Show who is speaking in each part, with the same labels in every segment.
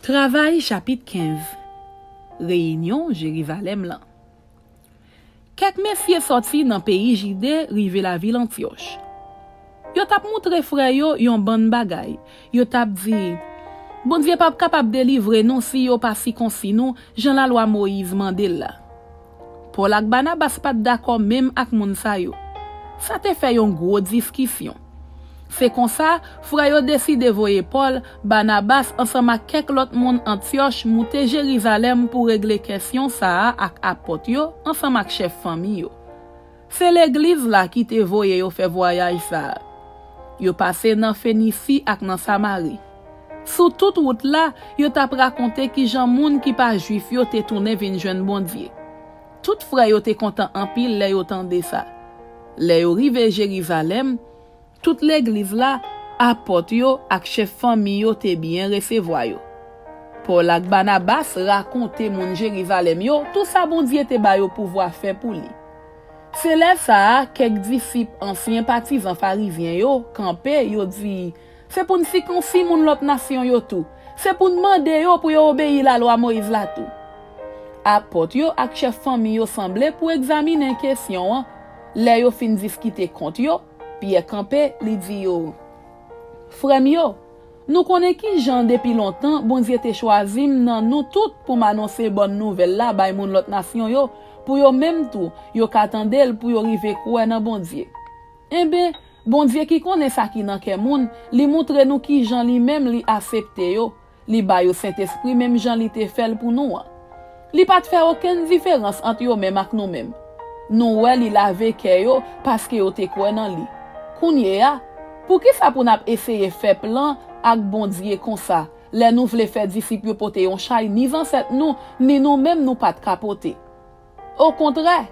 Speaker 1: Travail chapitre 15. Réunion Jérusalem là. Quelques messieurs sortis dans pays Judée rive la ville Antioche. Yo tap montré frère yo yon bonne bagay. Yo tap dit bon Dieu pas capable délivrer non si yo pas si konsi nou Jean la loi Moïse mandel là. Paul ak Barnabas pas d'accord même ak moun sa yo. Ça te fait yon gros discussion. C'est comme ça, frère yo décide voyer Paul, Barnabas ensemble avec quelques autres monde Antioche monter Jérusalem pour régler question ça ak apôtre yo ensemble avec chef famille yo. C'est l'église là qui te voye yo fait voyage ça. Yo passé dans Phénicie ak dans Samarie. Sous toute route là, yo t'a raconté ki jan moun qui pas juif yo te tourné vinn joindre bon Dieu. Tout frère yo te content en pile lè yo tande ça. Lè yo rive Jérusalem, toute l'église là, apôtre yo ak chef famille yo te bien recevoir yo. Paul ak Barnabas raconte moun Jérusalem yo, tout ça bon Dieu te ba yo pouvoir faire pour lui. C'est là ça, quelques disciples anciens partisans pharisiens yo, campé, yo dit, c'est pour nous circoncis moun l'autre nation yo tout. C'est pour demander yo pour yo obéir la loi Moïse là tout. Apôtre yo ak chef famille yo semblé pour examiner question, là yo fin discuter contre yo. Pierre campé li di yo frère yo nous connaît qui Jean depuis longtemps bon Dieu te choisi nan nous tout pour m'annoncer bonne nouvelle là bay moun l'autre nation yo pour yo même tout yo katandel pour yo rive croire nan bon Dieu. Eh ben bon Dieu qui connaît ça qui nan ke moun li montre nous qui Jean li même li accepté yo li bay yo Saint-Esprit même Jean li te fait pour nous. Li pas faire aucune différence entre yo même ak nous même. Nous ouais li lave ke yo parce que yo te croire nan li. Kounye ya, pour qui ça pour n'a essayer faire plan ak bon Dieu comme ça? Les nous vle faire disciples yo pote yon chay ni ancêtre nous ni nous même nous pas de capoter. Au contraire,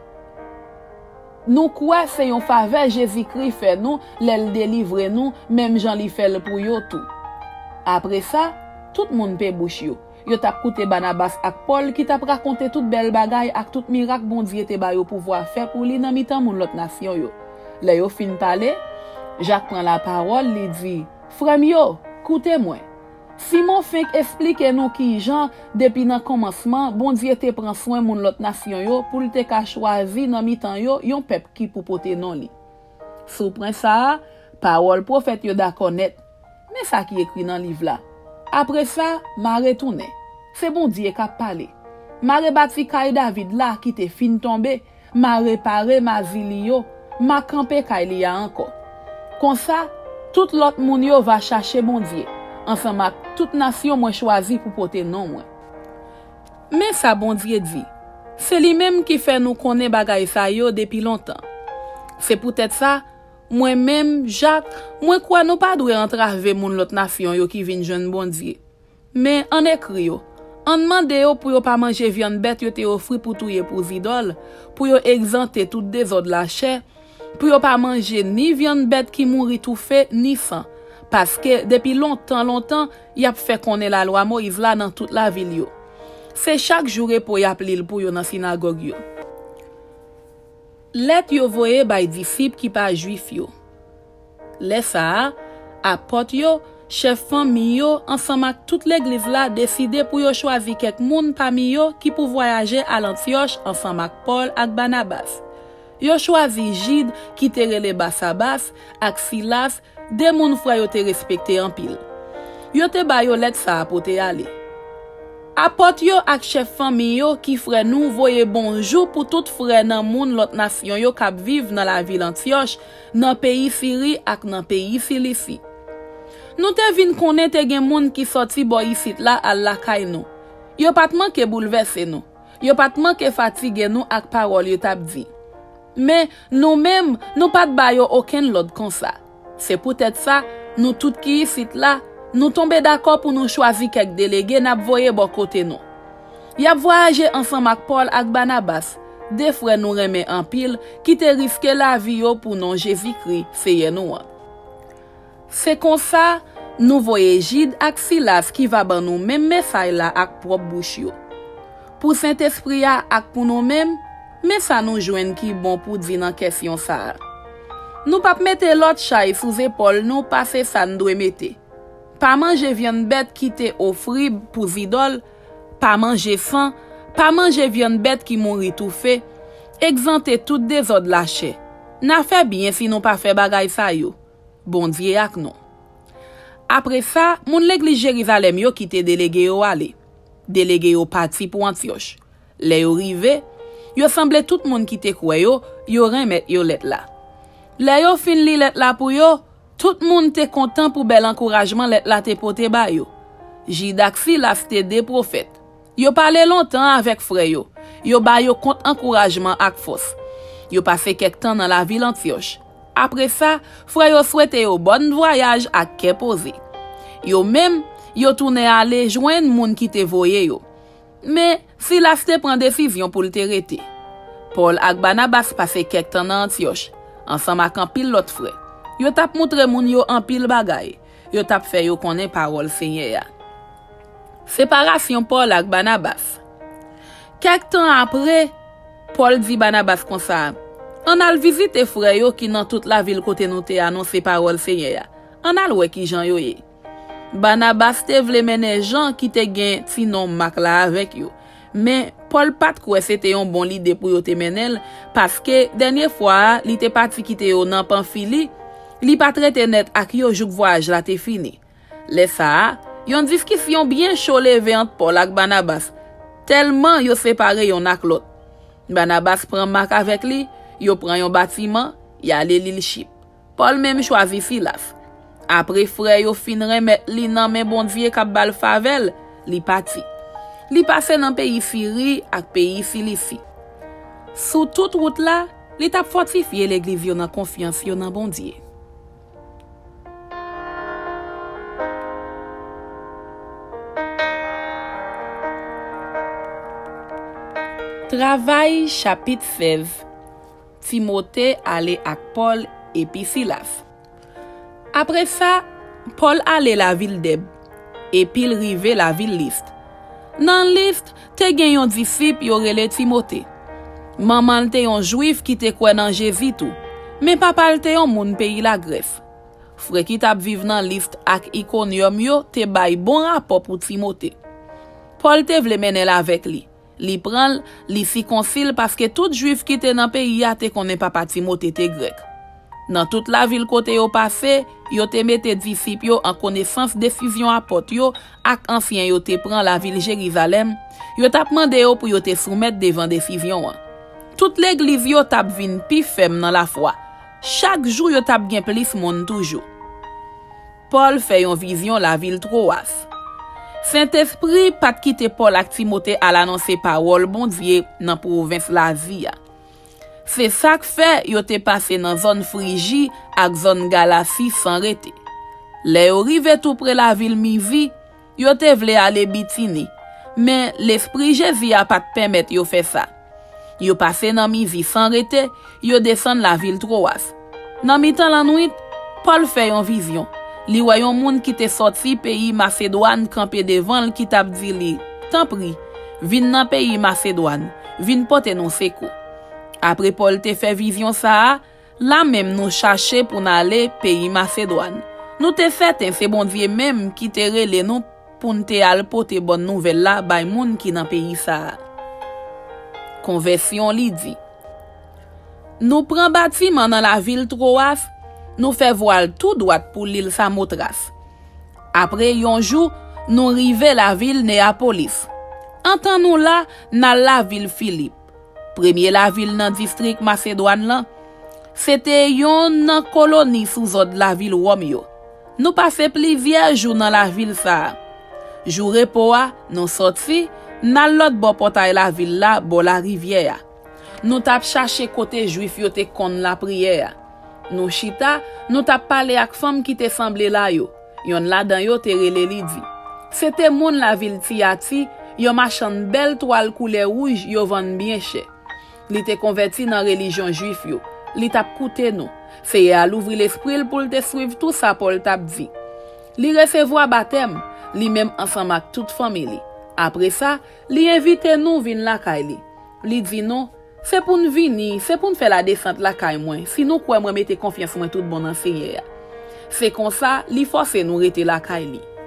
Speaker 1: nous quoi c'est yon faveur Jésus-Christ fait nous, l'el délivre nous, même Jean li fait pour yo tout. Après ça, tout le monde peut bouche yo. Yo tap koute Barnabas ak Paul qui tap raconté toute belle bagaille ak tout miracle bon Dieu te ba yo pouvoir faire pour li nan mitan moun l'autre nation yo. Là yo fin parler, Jacques prend la parole, li dit, frère yo, écoutez-moi. Simon fait expliquer nous qui Jean depuis nan commencement, bon Dieu te prend soin moun l'autre nation yo pour te ka choisi nan mitan yo yon peuple qui pour porter non li. Sous prend ça, parole prophète yo d'accord net. Mais ça qui écrit dans livre là. Après ça, m'a retourné. C'est bon Dieu qui a parlé. M'a rebâti kay David là qui te fin tombé, m'a réparé ma zili yo, m'a campé kay li ya encore. Comme ça, tout l'autre moun yo va chercher bon Dieu. Ensemble avec toute nation moi choisi pour porter non moi. Mais ça bon Dieu dit, c'est lui-même qui fait nous connaître bagay sa yo depuis longtemps. C'est peut-être ça, moi-même Jacques, moi quoi nous pas doit entraver moun l'autre nation yo qui vinn jeune bon Dieu. Mais en écrit yo, en demande yo pour yo pas manger viande bête yo te offri pour touyer pour idole, pour yo exempter tout désordre la chair. Pour yo pas manger ni viande bête qui mourit tout fait ni sang parce que depuis longtemps y a fait connaître la loi Moïse là dans toute la ville yo. C'est chaque jour pour y appeler pour yo dans synagogue yo. Let yo voye bay disciple qui pas juif yo. Les ça apôtre yo, chef famille yo ensemble avec toute l'église là décidé pour yo choisir quelques moun parmi yo qui pour voyager à l'Antioche ensemble avec Paul ak Barnabas. Yo choisi Gide qui te rele Barsabas ak Silas, de moun frère yo te respecté en pile. Yo te ba yo let ça pour te aller. Apôtre yo ak chef famille yo qui frère nous voye bonjour pour tout frère nan moun l'autre nation yo k'ap vive dans la ville Antioche, dans pays Syrie ak dans pays Cilicie. Nous te vinn connait te gen moun qui sorti boy ici là à la kay nou. Yo pat manke bouleverser nous. Yo pat manke fatigue nous ak parole yo tap di. Mais nous-mêmes, nous pas de bayo aucun l'autre comme ça. C'est peut-être ça, nous tout qui ici là, nous tomber d'accord pour nous choisir quelques délégués n'a voyer bon côté nous. Y a voyagé ensemble avec Paul ak Barnabas, des frères nous remet en pile qui te risqué la vie yo pour non Jésus-Christ, c'est nous. C'est comme ça, nous voyons Gide ak Silas qui va ban nous même message là ak propre bouche yo. Pour Saint-Esprit ak pour nous mêmes mais ça nous joine qui bon pour dire dans question ça. Nous pas mettre l'autre chay sous épaule nous passer ça nous doit mettre. pas manger viande bête qui te offri pour idole, pas manger faim, pas manger viande bête qui mourit tout fait, exempter tout désordre la chair. N'a fait bien si nous pas fait bagay sa yo. Bon Dieu ak non. Après ça, moun l'église Jérusalem yo qui te délégué yo aller. Délégué yo parti pour Antioche. Le yo rive, yo semble tout moun qui te kwe yo remet yo let la. Le yo fin li let la pour yo, tout moun te content pour bel encouragement let la te pote ba yo. Jidaksi la c'était des prophètes. Yo parlé longtemps avec frère yo. Yo ba yo compte encouragement ak force. Yo passé quelque temps dans la ville Antioche. Après ça, frère yo souhaite yo bon voyage ak ke posé. Yo même, yo tourné aller joindre moun qui te voye yo. Mais si la te prend décision pour le rete. Paul ak Barnabas passé quelque temps dans Antioche, ensemble ak un pile l'autre frère. Yo tap montre moun yo en pile bagay. Yo tap fait yo connaît parole Seigneur. Séparation Paul ak Barnabas. Quelque temps après, Paul dit Barnabas comme ça. On a visité frère yo qui dans toute la ville côté nous te annoncé parole Seigneur. On a wè ki Jean yo ye. Barnabas te vle mener Jean qui te gen ti nom mak la avec yo. Mais Paul pat kwe c'était un bon l'idée pour yo te menel parce que dernière fois li te parti quitter yo nan Pamphylie, li pa traité net ak yo jouk voyage la te fini. Le ça, yon discussion bien chaud levé entre Paul ak Barnabas. Tellement yo séparé yon ak l'autre. Barnabas prend Marc avec lui, yo prend yon bâtiment, y ale l'île Chypre. Paul même choisi Silas. Après frère yo fin remet li nan men bon Dieu k'ap bal favel, li parti. Li passe dans pays Syrie ak pays Cilicie. Sous toute route là, li tap fortifié l'église yo nan confiance yo nan bon Dieu. Travail chapitre 16. Timothée allait avec Paul et puis Silas. Après ça, Paul allait la ville d'Eb et puis il rive la ville Liste. Dans Liste, te gen yon disciple yo rele Timothée. Maman te yon juif qui te kwe dans Jésus tout, mais papa te yon moun pays la Grèce. Frère qui tap vive dans Liste ak Iconium yo te bay bon rapport pour Timothée. Paul te vle menel avec lui. Li pran, li si concile parce que tout juif qui te dans pays a te connaît papa Timothée te grec. Dans toute la ville côté yo passé, yo te mette disciples yo en connaissance décision apôtre yo ak ancien yo te prend la ville Jérusalem, yo tap mande yo pour yo te soumettre devant décision. Toute l'église yo tap vin pi ferme dans la foi. Chaque jour yo tap gen plus monde toujours. Paul fait une vision la ville Troas. Saint-Esprit pat quitte Paul ak Timothée à l'annoncer parole bon Dieu dans province l'Asie. C'est ça que fait yo te passé dans zone Phrygie ak zone Galatie sans rete. Le yo rive tout près la ville Mysie, yo te vle aller Bithynie, mais l'esprit Jésus a pas permettre yo faire ça. Yo passé dans Mysie sans rete, yo descend la ville Troas. Dans mi-temps la nuit, Paul fait une vision. Li voyon moun qui te sorti pays Macédoine campé devant qui t'a dit li, tant pris, vin nan pays Macédoine, vin pote non secours. Après Paul te fait vision ça, là même nous chercher pour aller pays Macédoine. Nous te certain c'est bon Dieu même qui te relé nous pour te al pote bonne nouvelle là bay moun qui dans pays ça. Conversion li dit. Nous prend bâtiment dans la ville Troas. Nous fait voile tout droit pour l'île Samothrace. Après yon jour, nous rive la ville Néapolis. Entend nous là, dans la ville Philippe. Premier la ville dans district Macédoine là, c'était yon colonie sous ordre la ville Rome yo. Nous passé plusieurs jours dans la ville ça. Jour repos nous sorti, dans l'autre bord portail la ville là, bo la rivière. Nous tap chercher côté juif yo te kon la prière. Nous chita, nous tap parlé ak femme qui te semblé là yo. Yon la dan yo te rele li di. C'était moun la ville Tiati, yo machan belle toile couleur rouge yo vend bien cher. Li te converti dans religion juif yo. Li tap koute nous. C'est à l'ouvrir l'esprit pour te suivre tout ça Paul tap dit. Li recevoir baptême, li même ensemble ak toute famille. Après ça, li invite nous vin la kay li. Li dit non, c'est pour nous venir, c'est pour nous faire la descente la kay moi. Si nous quoi moi mettre confiance moi tout bon dans Seigneur. C'est comme ça, li force nous rete la kay li.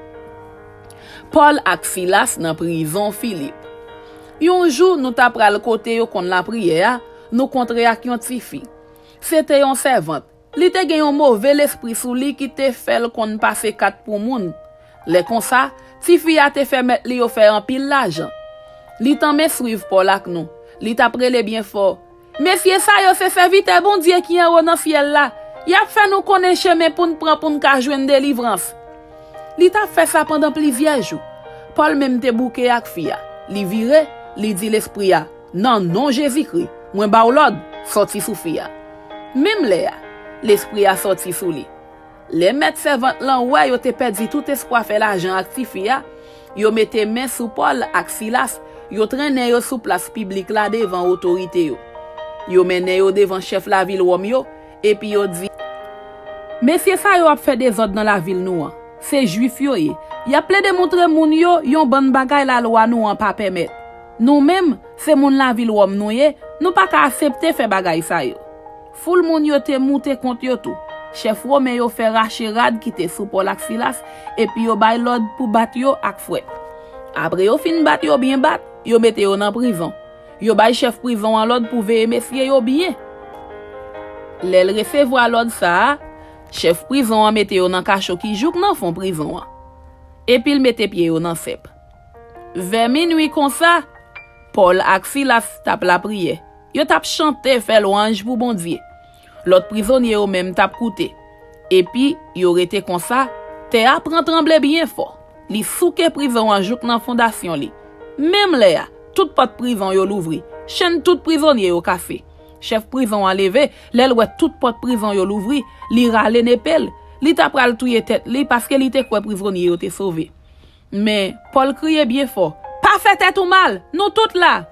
Speaker 1: Paul ak Silas dans prison Philippe. Yon jour nous t'a pral côté yo kon la prière, nous contre ak yon ti fi. C'était yon servante. Li te gen yon mauvais esprit sou li qui te fel kon passe 4 pour moun. Le kon sa, ti fi a te fait mettre li yo faire en pile l'argent. Li tan men suivre Paul ak nous. Li t'a prele bien fort. Messieurs ça yo se serviteur bon Dieu qui en haut dans ciel là. Y a fait nous connaître chemin pour nous prendre pour nous ka joindre délivrance. Li t'a fait ça pendant plusieurs jours. Paul même te bouqué ak fia. Li vire, li dit l'esprit a. Non Jésus-Christ. Moi ba ou l'ordre, sorti sou fia. Même là, l'esprit a sorti sou li. Les maîtres servantes lan ouais yo te perdu tout espoir faire l'argent ak ti fia. Yo mette main sous Paul ak Silas. Yo traîne yo sous place publique là devant autorité yo. Yo mène yo devant chef la ville Rome yo et puis yo dit Messieurs ça yo a fait des ordres dans la ville nou. C'est juif yo y a plein de montrer moun yo yon bonne bagay la loi nou pas permettre. Nous même c'est moun la ville Rome nou ye, nous pas ka accepter faire bagay ça yo. Foule moun yo te monte contre yo tout. Chef Rome yo fait racher rad qui te sous Paul ak Silas et puis yo bay l'ordre pour battre yo ak fouet. Après yo fin battre yo bien battre, yo mette yo dans prison. Yo bay chef prison en l'ordre pour veiller messieurs yo bien. L'el recevoir l'ordre ça, chef prison a mette yo dans cachot qui jouk nan fond prison. Et puis il mette pied yo dans cep. Vers minuit comme ça, Paul ak Silas tap la prière. Yo tap chanter fait louange pour bon Dieu. L'autre prisonnier yo même tap koute. Et puis yo rete comme ça, te apprend trembler bien fort. Li souke prison en jouk nan fondation li. Même là, toute porte prison yo l'ouvri. Chaîne toute prisonnier yo café. Chef prison a levé, l'el ouais toute porte prison yo l'ouvri, li rale nepel, li t'a pral touye tête li parce que li te quoi prisonnier yo te sauvé. Mais Paul criait bien fort, pas fait tête ou mal, nous toutes là.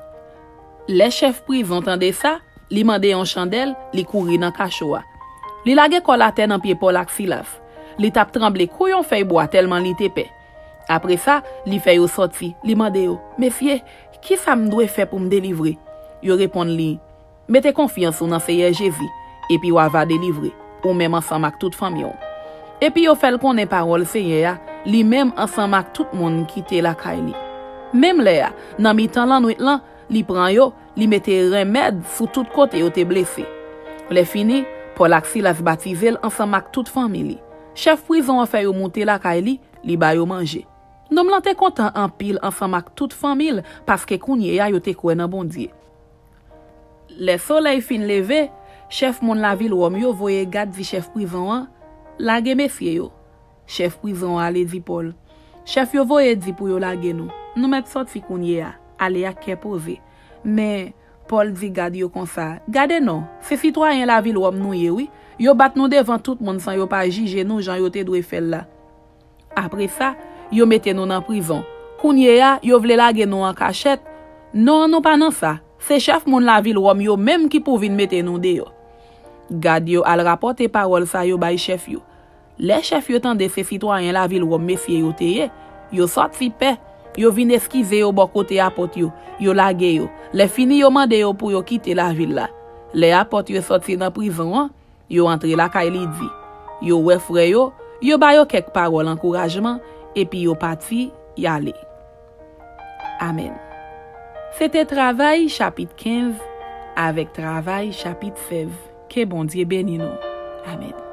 Speaker 1: Les chefs prison entendait ça, li mande yon chandelle, li couri dans cachoa. Li lage kol la tête dans pied Paul ak Silas. Li tap tremble kouyon feuille bois tellement li te paix. Après ça, li fait yo sorti, li mande yo, "Messieurs, qui ça me doit faire pour me délivrer?" Yo répond li, "Mettez confiance dans Seigneur Jésus et puis ou va délivrer ou même ensemble avec toute famille." Et puis yo fait connaît parole Seigneur, li même ensemble avec tout monde qui était la caille. Même là, dans mi-temps la nuit là, li prend yo, li mette remède sur tout côté yo te blessé. Les fini, Paul ak Silas baptisé ensemble avec toute famille. Chef prison a fait yo monter la caille li ba yo manger. Nom lan te content en pile ensemble avec toute famille parce que kounye ya yo te kwen nan bon Dieu. Le soleil fin levé, chef moun la ville Rome yo voye gade di chef prison an, lage messieurs yo. Chef prison ale di Paul. Chef yo voye di pour yo lage nou. Nou met sorti kounye ya, ale ya ke pose. Mais Paul dit gade yo kon sa. Gade non, c'est citoyen la ville Rome nou ye oui. Yo bat nou devant tout monde sans yo pas juger nou jan yo te dwe fel la. Après ça, yo mette nou dans prison. Kounye ya, yo vle lage nou en cachette. Non pas nan ça. C'est chef moun la ville Rome yo même qui pou vin mette nou de yo. Gade yo al rapporte parole sa yo bay chef yo. Les chef yo tande se citoyen la ville Rome messieurs yo teye. Yo sorti paix. Yo vin eskize yo bo kote apot yo. Yo lage yo. Le fini yo mande yo pour yo quitter la ville la. Les apot yo sorti dans prison, yo entre la kay li di. Yo we frère yo bay yo quelques paroles encouragement et puis yo parti y aller. Amen. C'était Travail chapitre 15 avec Travail chapitre 16. Que bon Dieu bénisse nous. Amen.